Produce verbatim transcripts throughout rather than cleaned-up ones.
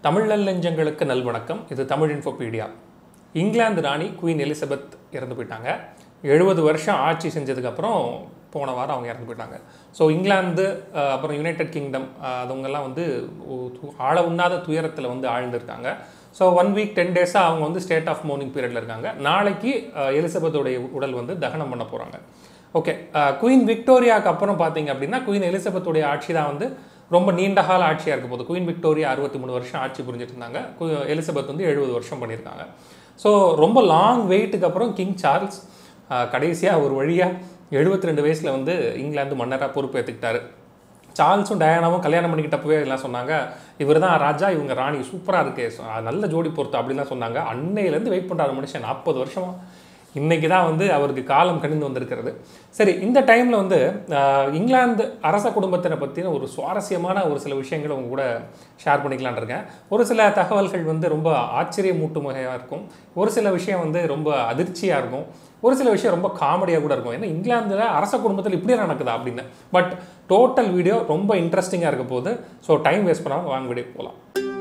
தமிழ் நல்லெஞ்சங்களுக்கு நல்வணக்கம். இது தமிழ் இன்ஃபோபீடியா. இங்கிலாந்து ராணி குயின் எலிசபெத் இறந்து போயிட்டாங்க. எழுபது வருஷம் ஆட்சி செஞ்சதுக்கப்புறம் போன வாரம் அவங்க இறந்து போயிட்டாங்க. ஸோ இங்கிலாந்து அப்புறம் யுனைடெட் கிங்டம் அதுவங்கெல்லாம் வந்து ஆழ உண்ணாத துயரத்தில் வந்து ஆழ்ந்திருக்காங்க. ஸோ ஒன் வீக் டென் டேஸாக அவங்க வந்து ஸ்டேட் ஆஃப் மோர்னிங் பீரியடில் இருக்காங்க. நாளைக்கு எலிசபெத்தோடைய உடல் வந்து தகனம் பண்ண போகிறாங்க. ஓகே, குயின் விக்டோரியாவுக்கு அப்புறம் பார்த்தீங்க அப்படின்னா குயின் எலிசபெத்தோடைய ஆட்சி தான் வந்து ரொம்ப நீண்ட கால ஆட்சியாக இருக்க போகுது. குயின் விக்டோரியா அறுபத்தி மூணு வருஷம் ஆட்சி புரிஞ்சுட்டு இருந்தாங்க. எலிசபெத் வந்து எழுபது வருஷம் பண்ணியிருக்காங்க. ஸோ ரொம்ப லாங் வெயிட்டுக்கு அப்புறம் கிங் சார்ல்ஸ் கடைசியாக ஒரு வழியாக எழுபத்தி ரெண்டு வயசில் வந்து இங்கிலாந்து மன்னராக பொறுப்பேற்றுக்கிட்டாரு. சார்ல்ஸும் டயானாவும் கல்யாணம் பண்ணிக்கிட்டப்பவே எல்லாம் சொன்னாங்க, இவர் தான் ராஜா, இவங்க ராணி, சூப்பராக இருக்கே, நல்ல ஜோடி பொறுத்து அப்படின்லாம் சொன்னாங்க. அன்னையிலேருந்து வெயிட் பண்ணுறாரு மனுஷன் நாற்பது வருஷமாக. இன்றைக்கி தான் வந்து அவருக்கு காலம் கணிந்து வந்திருக்கிறது. சரி, இந்த டைமில் வந்து இங்கிலாந்து அரச குடும்பத்தினை பற்றின ஒரு சுவாரஸ்யமான ஒரு சில விஷயங்களை உங்க கூட ஷேர் பண்ணிக்கலான் இருக்கேன். ஒரு சில தகவல்கள் வந்து ரொம்ப ஆச்சரியமூட்டும் வகையாக இருக்கும், ஒரு சில விஷயம் வந்து ரொம்ப அதிர்ச்சியாக இருக்கும், ஒரு சில விஷயம் ரொம்ப காமெடியாக கூட இருக்கும். ஏன்னா இங்கிலாந்தில் அரச குடும்பத்தில் இப்படியே நடக்குதா அப்படின்னு. பட் டோட்டல் வீடியோ ரொம்ப இன்ட்ரெஸ்டிங்காக இருக்க போகுது. ஸோ டைம் வேஸ்ட் பண்ணாமல் வாங்க வீடியோ போகலாம்.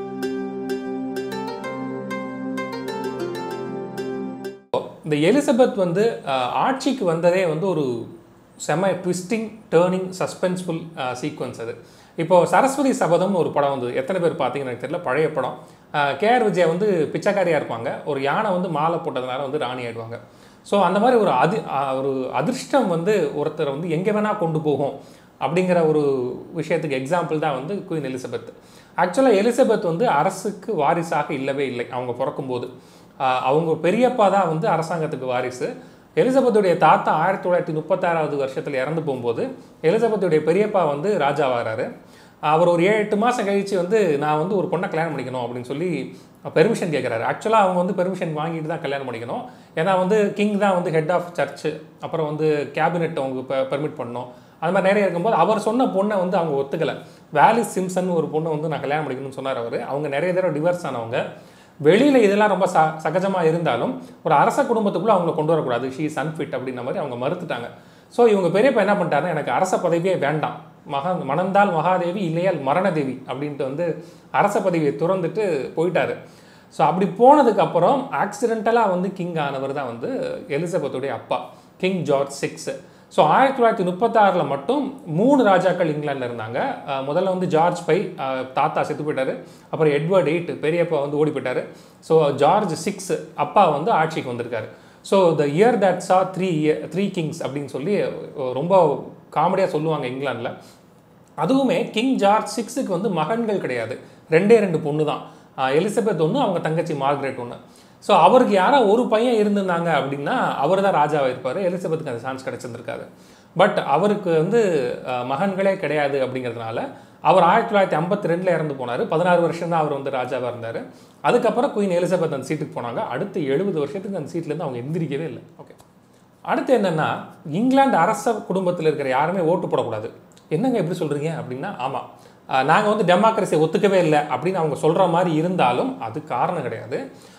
இந்த எலிசபெத் வந்து ஆட்சிக்கு வந்ததே வந்து ஒரு செம ட்விஸ்டிங் டேர்னிங் சஸ்பென்ஸ்ஃபுல் சீக்வன்ஸ். அது இப்போது சரஸ்வதி சபதம்னு ஒரு படம் வந்து எத்தனை பேர் பார்த்தீங்கன்னு எனக்கு தெரியல, பழைய படம். கேஆர் விஜயா வந்து பிச்சைக்காரியாக இருப்பாங்க, ஒரு யானை வந்து மாலை போட்டதுனால வந்து ராணி ஆயிடுவாங்க. ஸோ அந்த மாதிரி ஒரு அதி ஒரு அதிர்ஷ்டம் வந்து ஒருத்தரை வந்து எங்கே வேணால் கொண்டு போகும் அப்படிங்கிற ஒரு விஷயத்துக்கு எக்ஸாம்பிள் தான் வந்து குயின் எலிசபெத். ஆக்சுவலாக எலிசபெத் வந்து அரசுக்கு வாரிசாக இல்லவே இல்லை. அவங்க பிறக்கும்போது அவங்க பெரியப்பா தான் வந்து அரசாங்கத்துக்கு வாரிசு. எலிசபெத்துடைய தாத்தா ஆயிரத்தி தொள்ளாயிரத்தி முப்பத்தாறாவது வருஷத்தில் இறந்து போகும்போது எலிசபெத்துடைய பெரியப்பா வந்து ராஜாவாகிறாரு. அவர் ஒரு ஏழு எட்டு மாதம் கழித்து வந்து நான் வந்து ஒரு பொண்ணை கல்யாணம் பண்ணிக்கணும் அப்படின்னு சொல்லி பெர்மிஷன் கேட்குறாரு. ஆக்சுவலாக அவங்க வந்து பெர்மிஷன் வாங்கிட்டு தான் கல்யாணம் பண்ணிக்கணும். ஏன்னா வந்து கிங் தான் வந்து ஹெட் ஆஃப் சர்ச்சு, அப்புறம் வந்து கேபினெட் அவங்க பெர்மிட் பண்ணணும். அது மாதிரி நிறைய இருக்கும்போது அவர் சொன்ன பொண்ணை வந்து அவங்க ஒத்துக்கலை. வேலிஸ் சிம்சன் ஒரு பொண்ணை வந்து நான் கல்யாணம் பண்ணிக்கணும்னு சொன்னார் அவர். அவங்க நிறைய தடவை டிவர்ஸ் ஆனவங்க. வெளியில் இதெல்லாம் ரொம்ப ச சகஜமாக இருந்தாலும் ஒரு அரச குடும்பத்துக்குள்ளே அவங்கள கொண்டு வரக்கூடாது, ஷீ இஸ் அன்ஃபிட் அப்படின்ற மாதிரி அவங்க மறுத்துட்டாங்க. ஸோ இவங்க பெரியப்பா என்ன பண்ணிட்டாருன்னா, எனக்கு அரச பதவியே வேண்டாம், மகா மணந்தால் மகாதேவி இல்லையால் மரணதேவி அப்படின்ட்டு வந்து அரச பதவியை துறந்துட்டு போயிட்டாரு. ஸோ அப்படி போனதுக்கப்புறம் ஆக்சிடென்டலாக வந்து கிங் ஆனவர் தான் வந்து எலிசபெத்துடைய அப்பா கிங் ஜார்ஜ் சிக்ஸ். ஸோ ஆயிரத்தி தொள்ளாயிரத்தி முப்பத்தாறில் மட்டும் மூணு ராஜாக்கள் இங்கிலாண்டில் இருந்தாங்க. முதல்ல வந்து ஜார்ஜ் ஃபைவ் தாத்தா செத்து போயிட்டார். அப்புறம் எட்வர்ட் எயிட் பெரியப்பா வந்து ஓடி போயிட்டார். ஸோ ஜார்ஜ் சிக்ஸ் அப்பா வந்து ஆட்சிக்கு வந்திருக்காரு. So the year that saw three three kings அப்படின்னு சொல்லி ரொம்ப காமெடியாக சொல்லுவாங்க இங்கிலாண்டில். அதுவுமே கிங் ஜார்ஜ் சிக்ஸுக்கு வந்து மகன்கள் கிடையாது, ரெண்டே ரெண்டு பொண்ணு தான். எலிசபெத் ஒன்று, அவங்க தங்கச்சி மார்க்ரெட் ஒன்று. ஸோ அவருக்கு யாராவது ஒரு பையன் இருந்திருந்தாங்க அப்படின்னா அவர் தான் ராஜாவாக இருப்பார். எலிசபெத்துக்கு அந்த சான்ஸ் கிடைச்சிருந்திருக்காரு. பட் அவருக்கு வந்து மகன்களே கிடையாது அப்படிங்கிறதுனால அவர் ஆயிரத்தி தொள்ளாயிரத்தி ஐம்பத்தி ரெண்டில் இறந்து போனார். பதினாறு வருஷம் தான் அவர் வந்து ராஜாவாக இருந்தார். அதுக்கப்புறம் குயின் எலிசபெத் அந்த சீட்டுக்கு போனாங்க. அடுத்து எழுபது வருஷத்துக்கு அந்த சீட்லேருந்து அவங்க எந்திரிக்கவே இல்லை. ஓகே, அடுத்து என்னென்னா, இங்கிலாந்து அரச குடும்பத்தில் இருக்கிற யாருமே ஓட்டு போடக்கூடாது. என்னங்க எப்படி சொல்கிறீங்க அப்படின்னா, ஆமாம், நாங்கள் வந்து டெமோக்ரஸியை ஒத்துக்கவே இல்லை அப்படின்னு அவங்க சொல்கிற மாதிரி இருந்தாலும் அது காரணம் கிடையாது.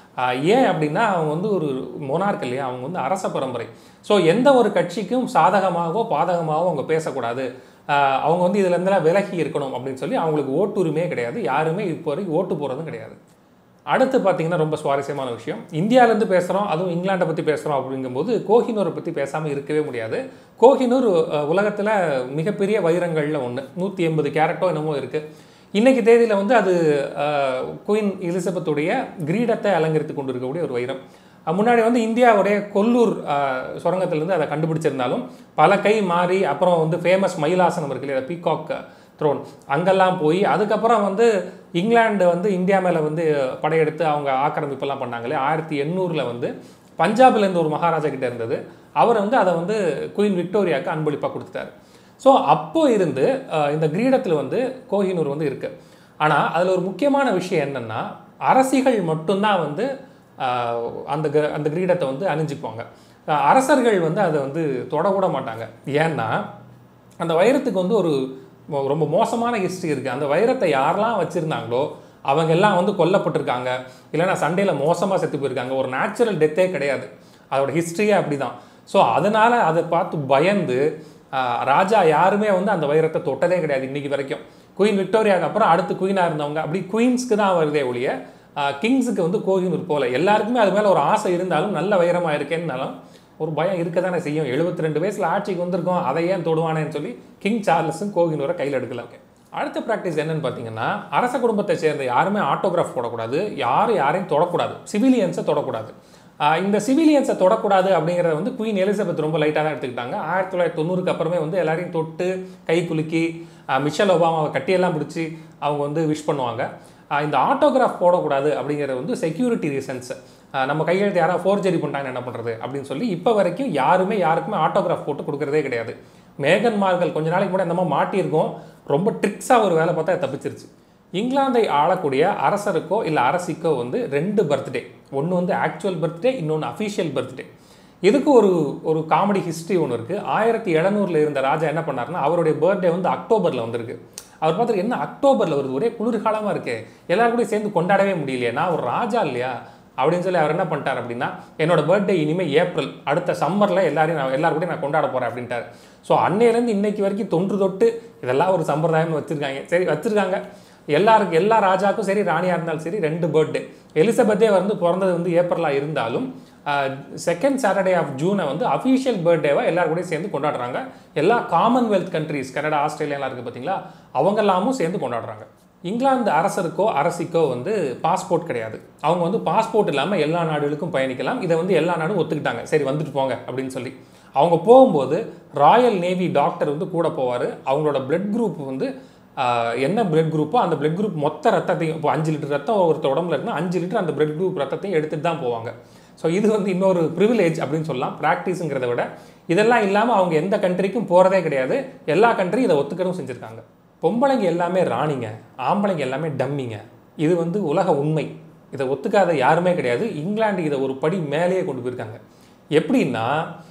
ஏன் அப்படின்னா, அவங்க வந்து ஒரு மொனார்க் இல்லையா, அவங்க வந்து அரச பரம்பரை. ஸோ எந்த ஒரு கட்சிக்கும் சாதகமாகவோ பாதகமாகவோ அவங்க பேசக்கூடாது, அவங்க வந்து இதுல இருந்தெல்லாம் விலகி இருக்கணும் அப்படின்னு சொல்லி அவங்களுக்கு ஓட்டுரிமையே கிடையாது. யாருமே இப்போ வரைக்கும் ஓட்டு போகிறதும் கிடையாது. அடுத்து பார்த்தீங்கன்னா ரொம்ப சுவாரஸ்யமான விஷயம், இந்தியாவிலேருந்து பேசுகிறோம், அதுவும் இங்கிலாண்டை பற்றி பேசுகிறோம் அப்படிங்கும்போது கோஹினூரை பற்றி பேசாமல் இருக்கவே முடியாது. கோஹினூர் உலகத்தில் மிகப்பெரிய வைரங்களில் ஒன்று, நூற்றி எண்பது கேரட்டோ என்னமோ இருக்குது. இன்றைக்கி தேதியில் வந்து அது குயின் எலிசபெத்துடைய கிரீடத்தை அலங்கரித்து கொண்டு இருக்கக்கூடிய ஒரு வைரம். முன்னாடி வந்து இந்தியாவுடைய கொல்லூர் சுரங்கத்திலேருந்து அதை கண்டுபிடிச்சிருந்தாலும் பல கை மாறி அப்புறம் வந்து ஃபேமஸ் மயிலாசனம் இருக்கு இல்லையா, பீகாக் த்ரோன், அங்கெல்லாம் போய் அதுக்கப்புறம் வந்து இங்கிலாந்து வந்து இந்தியா மேலே வந்து படையெடுத்து அவங்க ஆக்கிரமிப்பெல்லாம் பண்ணாங்களே. ஆயிரத்தி எண்ணூறில் வந்து பஞ்சாப்லேருந்து ஒரு மகாராஜா கிட்டே இருந்தது, அவர் வந்து அதை வந்து குயின் விக்டோரியாவுக்கு அன்பளிப்பாக கொடுத்துட்டாரு. ஸோ அப்போ இருந்து இந்த கிரீடத்தில் வந்து கோஹினூர் வந்து இருக்குது. ஆனால் அதில் ஒரு முக்கியமான விஷயம் என்னென்னா, அரசிகள் மட்டும்தான் வந்து அந்த அந்த கிரீடத்தை வந்து அணிஞ்சிக்குவாங்க. அரசர்கள் வந்து அதை வந்து தொடக்கூட மாட்டாங்க. ஏன்னா அந்த வைரத்துக்கு வந்து ஒரு ரொம்ப மோசமான ஹிஸ்ட்ரி இருக்குது. அந்த வைரத்தை யாரெல்லாம் வச்சுருந்தாங்களோ அவங்க எல்லாம் வந்து கொல்லப்பட்டிருக்காங்க, இல்லைன்னா சண்டையில் மோசமாக செத்து போயிருக்காங்க. ஒரு நேச்சுரல் டெத்தே கிடையாது, அதோட ஹிஸ்ட்ரியே அப்படி தான். ஸோ அதனால் அதை பார்த்து பயந்து ராஜா யாருமே வந்து அந்த வைரத்தை தொட்டதே கிடையாது இன்னைக்கு வரைக்கும். குயின் விக்டோரியாவுக்கு அப்புறம் அடுத்து குயினாக இருந்தவங்க அப்படி குயின்ஸ்க்கு தான் வருதே ஒழிய கிங்ஸுக்கு வந்து கோஹினூர் போல. எல்லாருக்குமே அது மேலே ஒரு ஆசை இருந்தாலும் நல்ல வைரமாக இருக்கேன்னாலும் ஒரு பயம் இருக்க தானே செய்யும். எழுபத்தி ரெண்டு வயசில் ஆட்சிக்கு வந்திருக்கோம், அதை ஏன் தொடுவானேன்னு சொல்லி கிங் சார்லஸும் கோஹினூரை கையில் எடுக்கல. ஓகே, அடுத்த ப்ராக்டிஸ் என்னன்னு பார்த்தீங்கன்னா, அரச குடும்பத்தை சேர்ந்த யாருமே ஆட்டோகிராஃப் போடக்கூடாது, யாரும் யாரையும் தொடக்கூடாது, சிவிலியன்ஸை தொடக்கூடாது. இந்த சிவிலியன்ஸை தொடக்கூடாது அப்படிங்கிறத வந்து குயின் எலிசபெத் ரொம்ப லைட்டாக தான் எடுத்துக்கிட்டாங்க. ஆயிரத்தி தொள்ளாயிரத்தி தொண்ணூறுக்கு அப்புறமே வந்து எல்லாரையும் தொட்டு கை குலுக்கி மிஷல் ஒபாமாவை கட்டியெல்லாம் பிடிச்சி அவங்க வந்து விஷ் பண்ணுவாங்க. இந்த ஆட்டோகிராஃப் போடக்கூடாது அப்படிங்கிறது வந்து செக்யூரிட்டி ரீசன்ஸ். நம்ம கையெழுத்து யாராவது ஃபோர்ஜரி பண்ணிட்டாங்கன்னு என்ன பண்ணுறது அப்படின்னு சொல்லி இப்போ வரைக்கும் யாருமே யாருக்குமே ஆட்டோகிராஃப் போட்டு கொடுக்குறதே கிடையாது. மேகன் மார்கல் கொஞ்ச நாளைக்கு கூட நம்ம மாட்டியிருக்கோம், ரொம்ப ட்ரிக்ஸாக ஒரு வேலை பார்த்தா தப்பிச்சிருச்சு. இங்கிலாந்தை ஆளக்கூடிய அரசருக்கோ இல்லை அரசிக்கோ வந்து ரெண்டு பர்த்டே, ஒன்று வந்து ஆக்சுவல் பர்த்டே, இன்னொன்று அஃபிஷியல் பர்த்டே. இதுக்கு ஒரு ஒரு காமெடி ஹிஸ்ட்ரி ஒன்று இருக்குது. ஆயிரத்தி எழுநூறில் இருந்த ராஜா என்ன பண்ணாருன்னா, அவருடைய பர்த்டே வந்து அக்டோபரில் வந்திருக்கு. அவர் பார்த்துட்டு என்ன அக்டோபரில் வருது, ஒரே குளிர்காலமாக இருக்கே, எல்லாரும் கூட சேர்ந்து கொண்டாடவே முடியலையே, நான் ஒரு ராஜா இல்லையா அப்படின்னு சொல்லி அவர் என்ன பண்ணிட்டார் அப்படின்னா, என்னோட பர்த்டே இனிமேல் ஏப்ரல், அடுத்த சம்மரில் எல்லாரையும் நான் எல்லாரும் கூட நான் கொண்டாட போகிறேன் அப்படின்ட்டார். ஸோ அன்னையிலேருந்து இன்னைக்கு வரைக்கும் தொன்று தொட்டு இதெல்லாம் ஒரு சம்பிரதாயம்னு வச்சுருக்காங்க. சரி வச்சுருக்காங்க, எல்லாருக்கும் எல்லா ராஜாவுக்கும் சரி ராணியாக இருந்தாலும் சரி ரெண்டு பர்த்டே. எலிசபெத்தே வந்து பிறந்தது வந்து ஏப்ரலாக இருந்தாலும் செகண்ட் சாட்டர்டே ஆஃப் ஜூனை வந்து அஃபிஷியல் பர்த்டேவாக எல்லாரும் கூட சேர்ந்து கொண்டாடுறாங்க. எல்லா காமன்வெல்த் கண்ட்ரீஸ், கனடா, ஆஸ்திரேலியாலாம் இருக்குது பார்த்தீங்களா, அவங்கெல்லாமும் சேர்ந்து கொண்டாடுறாங்க. இங்கிலாந்து அரசருக்கோ அரசிக்கோ வந்து பாஸ்போர்ட் கிடையாது. அவங்க வந்து பாஸ்போர்ட் இல்லாமல் எல்லா நாடுகளுக்கும் பயணிக்கலாம். இதை வந்து எல்லா நாடும் ஒத்துக்கிட்டாங்க, சரி வந்துட்டு போங்க அப்படின்னு சொல்லி. அவங்க போகும்போது ராயல் நேவி டாக்டர் வந்து கூட போவார். அவங்களோட பிளட் குரூப் வந்து என்ன பிளட் குரூப்போ அந்த பிளட் குரூப் மொத்த ரத்தத்தையும், இப்போ அஞ்சு லிட்டர் ரத்தம் ஒருத்தர் உடம்புல இருக்குன்னா அஞ்சு லிட்டர் அந்த பிளட் குரூப் ரத்தத்தையும் எடுத்துகிட்டு தான் போவாங்க. ஸோ இது வந்து இன்னொரு ப்ரிவிலேஜ் அப்படின்னு சொல்லலாம், ப்ராக்டிஸுங்கிறத விட. இதெல்லாம் இல்லாமல் அவங்க எந்த கண்ட்ரிக்கும் போகிறதே கிடையாது. எல்லா கண்ட்ரியும் இதை ஒத்துக்கவும் செஞ்சுருக்காங்க. பொம்பளைங்க எல்லாமே ராணிங்க, ஆம்பளைங்க எல்லாமே டம்மிங்க. இது வந்து உலக உண்மை. இதை ஒத்துக்காத யாருமே கிடையாது. இங்கிலாந்து இதை ஒரு படி மேலேயே கொண்டு போயிருக்காங்க. எப்படின்னா,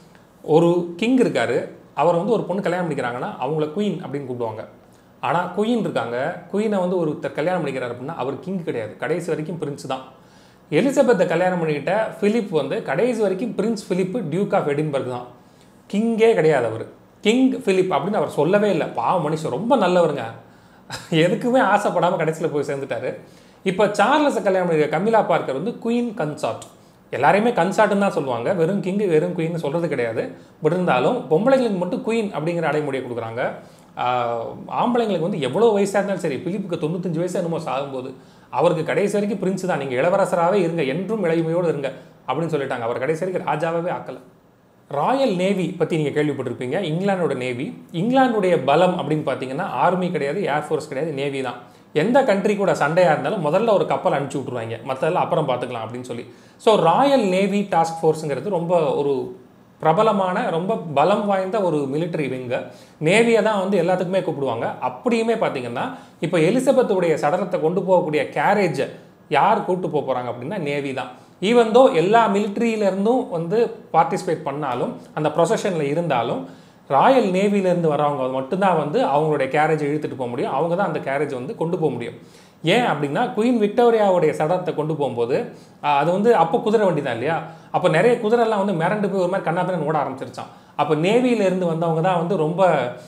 ஒரு கிங் இருக்கார், அவர் வந்து ஒரு பொண்ணு கல்யாணம் பண்ணிக்கிறாங்கன்னா அவங்கள குயின் அப்படின்னு கூப்பிடுவாங்க. ஆனால் குயின் இருக்காங்க, குயினை வந்து ஒருத்தர் கல்யாணம் பண்ணிக்கிறார் அப்படின்னா அவர் கிங் கிடையாது, கடைசி வரைக்கும் பிரின்ஸ் தான். எலிசபெத்தை கல்யாணம் பண்ணிக்கிட்ட ஃபிலிப் வந்து கடைசி வரைக்கும் prince Philip duke of Edinburgh தான், கிங்கே கிடையாது. அவர் கிங் ஃபிலிப் அப்படின்னு அவர் சொல்லவே இல்லை. பாவ மனுஷன், ரொம்ப நல்லவருங்க, எதுக்குமே ஆசைப்படாமல் கடைசியில் போய் சேர்ந்துட்டாரு. இப்போ சார்லஸை கல்யாணம் பண்ணிக்கிற கமிலா பார்க்கர் வந்து குயின் கன்சார்ட். எல்லாரையுமே கன்சார்ட்னு தான் சொல்லுவாங்க, வெறும் கிங்கு வெறும் குயின்னு சொல்கிறது கிடையாது. பட் இருந்தாலும் பொம்பளைங்களுக்கு மட்டும் குயின் அப்படிங்கிற அடைமொழியை கொடுக்குறாங்க. ஆம்பளைங்களுக்கு வந்து எவ்வளோ வயசாக இருந்தாலும் சரி, பிலிப்புக்கு தொண்ணூத்தஞ்சு வயசு என்னமோ சாகும்போது அவருக்கு கடைசி வரைக்கும் பிரின்ஸ் தான், நீங்கள் இளவரசராகவே இருங்க, என்றும் இளமையோடு இருங்க அப்படின்னு சொல்லிட்டாங்க. அவர் கடைசி வரைக்கும் ராஜாவே ஆக்கலை. ராயல் நேவி பற்றி நீங்கள் கேள்விப்பட்டிருப்பீங்க, இங்கிலாண்டோட நேவி. இங்கிலாந்துடைய பலம் அப்படின்னு பார்த்தீங்கன்னா ஆர்மி கிடையாது, ஏர்ஃபோர்ஸ் கிடையாது, நேவி தான். எந்த கண்ட்ரி கூட சண்டையாக இருந்தாலும் முதல்ல ஒரு கப்பல் அனுப்பிச்சி விட்ருவாங்க, மற்றதெல்லாம் அப்புறம் பார்த்துக்கலாம் அப்படின்னு சொல்லி. ஸோ ராயல் நேவி டாஸ்க் ஃபோர்ஸுங்கிறது ரொம்ப ஒரு பிரபலமான ரொம்ப பலம் வாய்ந்த ஒரு மிலிட்ரி விங்கு. நேவியை தான் வந்து எல்லாத்துக்குமே கூப்பிடுவாங்க. அப்படியுமே பார்த்தீங்கன்னா இப்போ எலிசபெத்துடைய சடலத்தை கொண்டு போகக்கூடிய கேரேஜை யார் கூப்பிட்டு போக போகிறாங்க அப்படின்னா நேவி தான். ஈவன் தோ எல்லா மிலிட்ரியிலேருந்தும் வந்து பார்ட்டிசிபேட் பண்ணாலும், அந்த ப்ரொசஷனில் இருந்தாலும், ராயல் நேவியிலேருந்து வரவங்க மட்டும்தான் வந்து அவங்களுடைய கேரேஜை இழுத்துட்டு போக முடியும். அவங்க தான் அந்த கேரேஜை வந்து கொண்டு போக முடியும். ஏன் அப்படின்னா, குயின் விக்டோரியாவுடைய சடலத்தை கொண்டு போகும்போது அது வந்து அப்போ குதிரை வண்டி தான் இல்லையா, அப்போ நிறைய குதிரைலாம் வந்து மிரண்டு போய் ஒரு மாதிரி கண்ணாபின்னு ஓட ஆரம்பிச்சிருச்சான். அப்போ நேவியிலேருந்து வந்தவங்க தான் வந்து ரொம்ப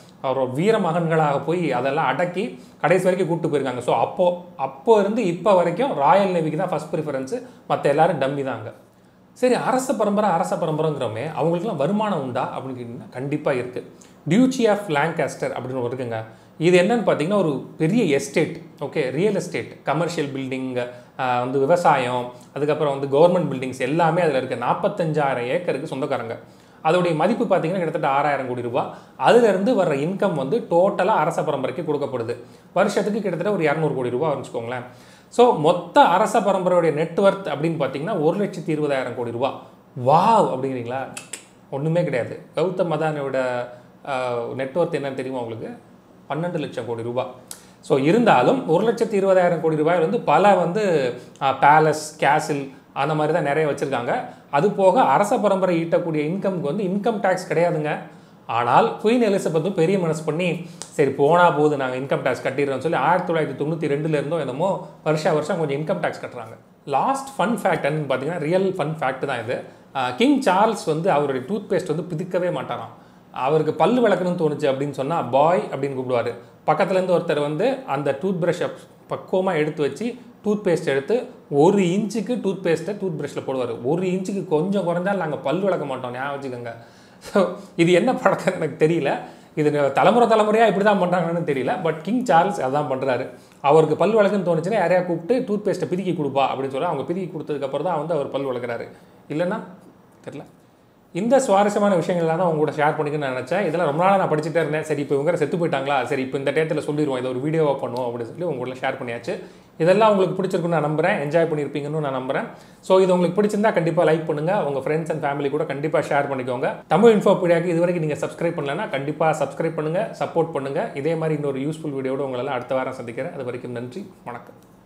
வீர மகன்களாக போய் அதெல்லாம் அடக்கி கடைசி வரைக்கும் கூப்பிட்டு போயிருக்காங்க. ஸோ அப்போ அப்போ இருந்து இப்போ வரைக்கும் ராயல் நேவிக்கு தான் ஃபஸ்ட் ப்ரிஃபரன்ஸு, மற்ற எல்லாரும் டம்மி தாங்க. சரி, அரச பரம்பரை அரச பரம்பரைங்கிறோமே, அவங்களுக்குலாம் வருமானம் உண்டா அப்படின்னு கேட்டிங்கன்னா கண்டிப்பாக இருக்குது. டியூச்சி ஆஃப் லாங்காஸ்டர் அப்படின்னு ஒரு இருக்குங்க. இது என்னன்னு பார்த்தீங்கன்னா ஒரு பெரிய estate, okay, real estate, commercial building, வந்து விவசாயம், அதுக்கப்புறம் வந்து கவர்மெண்ட் பில்டிங்ஸ் எல்லாமே அதில் இருக்குது. நாற்பத்தஞ்சாயிரம் ஏக்கருக்கு சொந்தக்காரங்க. அதோடைய மதிப்பு பார்த்தீங்கன்னா கிட்டத்தட்ட ஆறாயிரம் கோடி ரூபா. அதிலிருந்து வர்ற இன்கம் வந்து டோட்டலாக அரச பரம்பரைக்கு கொடுக்கப்படுது. வருஷத்துக்கு கிட்டத்தட்ட ஒரு இரநூறு கோடி ரூபா வச்சுக்கோங்களேன். ஸோ மொத்த அரச பரம்பரையுடைய நெட்வொர்த் அப்படின்னு பார்த்தீங்கன்னா ஒரு லட்சத்தி இருபதாயிரம் கோடி ரூபா. வாவ் அப்படிங்கிறீங்களா? ஒன்றுமே கிடையாது. கௌதம் அதானியோட நெட்வொர்த் என்னன்னு தெரியுமா உங்களுக்கு? பன்னெண்டு லட்சம் கோடி ரூபாய். ஸோ இருந்தாலும் ஒரு லட்சத்தி இருபதாயிரம் கோடி ரூபாய் வந்து பல வந்து பேலஸ், கேசில் அந்த மாதிரி தான் நிறைய வச்சுருக்காங்க. அது போக அரச பரம்பரை ஈட்டக்கூடிய இன்கம்க்கு வந்து இன்கம் டேக்ஸ் கிடையாதுங்க. ஆனால் குயின் எலிசபெத்தும் பெரிய மனசு பண்ணி சரி போனால் போது நாங்கள் இன்கம் டேக்ஸ் கட்டிடுறோம்னு சொல்லி ஆயிரத்தி தொள்ளாயிரத்தி தொண்ணூற்றி ரெண்டுல இருந்தோ என்னமோ வருஷா வருஷம் கொஞ்சம் இன்கம் டேக்ஸ் கட்டுறாங்க. லாஸ்ட் ஃபன் ஃபேக்ட்னு பார்த்தீங்கன்னா ரியல் ஃபன் ஃபேக்ட் தான் இது. கிங் சார்ல்ஸ் வந்து அவருடைய டூத் பேஸ்ட் வந்து பிதிக்கவே மாட்டாராம். அவருக்கு பல் விளக்கணும்னு தோணுச்சு அப்படின்னு சொன்னால் பாய் அப்படின்னு கூப்பிடுவார். பக்கத்துலேருந்து ஒருத்தர் வந்து அந்த டூத் ப்ரஷ்ஷை பக்குவமாக எடுத்து வச்சு டூத் பேஸ்ட் எடுத்து ஒரு இன்ச்சுக்கு டூத் பேஸ்ட்டை டூத் ப்ரஷ்ஷில் போடுவார். ஒரு இன்ச்சுக்கு கொஞ்சம் குறைஞ்சால் நாங்கள் பல் விளக்க மாட்டோம், ஞாபகம் வச்சுக்கோங்க. ஸோ இது என்ன பழக்கம் எனக்கு தெரியல, இது தலைமுறை தலைமுறையாக இப்படி தான் பண்ணுறாங்கன்னு தெரியல. பட் கிங் சார்ல்ஸ் அதான் பண்ணுறாரு. அவருக்கு பல் விளக்குன்னு தோணுச்சுன்னா யாரையா கூப்பிட்டு டூத் பேஸ்ட்டை பிதுக்கி கொடுப்பா அப்படின்னு சொல்லி அவங்க பிதுக்கி கொடுத்ததுக்கப்புறம் தான் வந்து அவர் பல் விளக்குறாரு. இல்லைன்னா தெரியல. இந்த சுவாரஸ்யமான விஷயங்கள்லாம் தான் உங்களோட ஷேர் பண்ணிக்கணும்னு நான் நினச்சேன். இதெல்லாம் ரொம்ப நாளாக நான் படிச்சுட்டே இருந்தேன். சரி இப்போ இவங்க செத்து போயிட்டாங்களா, சரி இப்போ இந்த டேத்தில் சொல்லிடுவோம், இதை ஒரு வீடியோவாக பண்ணுவோம் அப்படின்னு சொல்லி உங்களோட ஷேர் பண்ணியாச்சு. இதெல்லாம் உங்களுக்கு பிடிச்சிருக்குன்னு நான் நம்புறேன், என்ஜாய் பண்ணியிருப்பீங்கன்னு நான் நம்புறேன். ஸோ இது உங்களுக்கு பிடிச்சிருந்தா கண்டிப்பாக லைக் பண்ணுங்கள், உங்கள் ஃப்ரெண்ட்ஸ் அண்ட் ஃபேமிலி கூட கண்டிப்பாக ஷேர் பண்ணிக்கோங்க. தமிழ் இன்ஃபோபீடியாவுக்கு இது வரைக்கும் நீங்கள் சப்ஸ்கிரைப் பண்ணலன்னா கண்டிப்பாக சப்ஸ்கிரைப் பண்ணுங்கள், சப்போர்ட் பண்ணுங்கள். இதே மாதிரி இன்னொரு யூஸ்ஃபுல் வீடியோட உங்களெல்லாம் அடுத்த வாரம் சந்திக்கிறேன். அது வரைக்கும் நன்றி, வணக்கம்.